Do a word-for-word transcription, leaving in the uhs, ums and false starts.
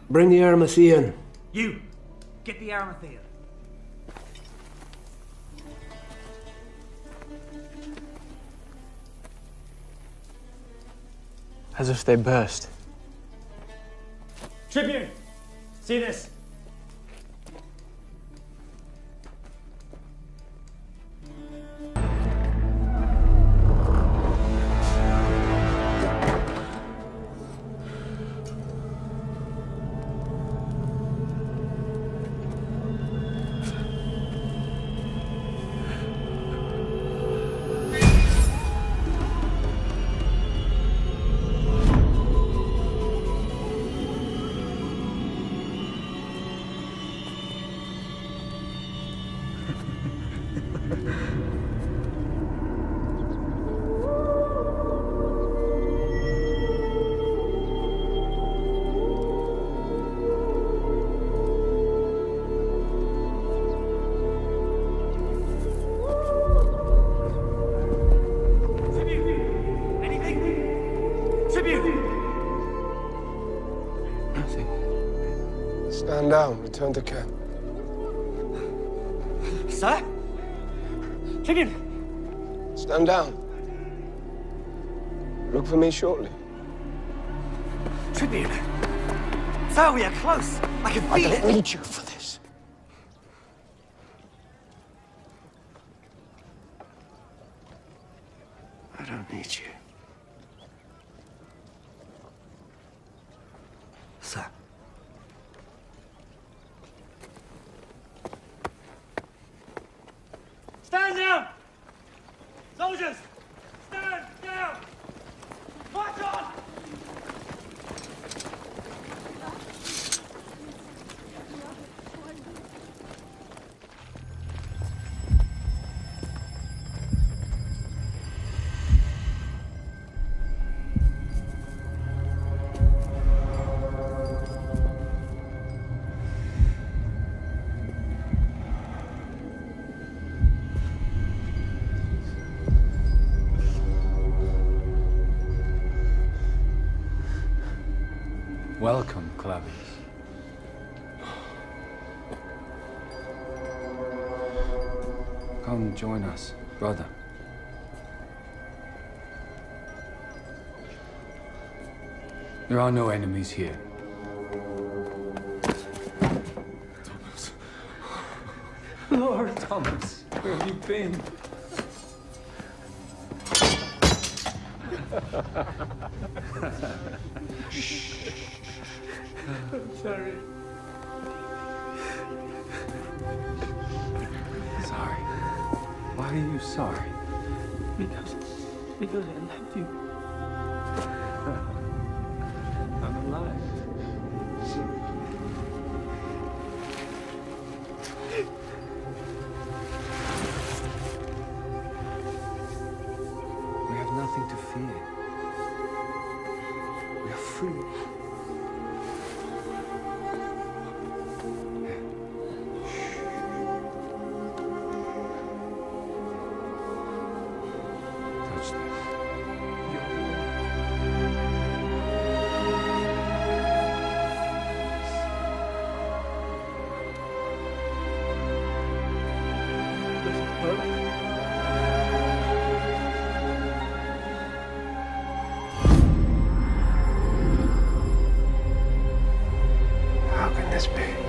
Bring the Arimathean. You! Get the Arimathean. As if they burst. Tribune! See this? Stand down. Return to camp. Sir? Tribune! Stand down. Look for me shortly. Tribune! Sir, we are close. I can feel I it. don't need you for this. I don't need you. Sir. Stand down! Soldiers! Stand down! March on! Welcome, Clavius. Come join us, brother. There are no enemies here. Thomas. Lord Thomas, where have you been? I'm sorry. Sorry. Why are you sorry? Because, because I love you. I'm alive. We have nothing to fear. We are free. Touch this. How can this be?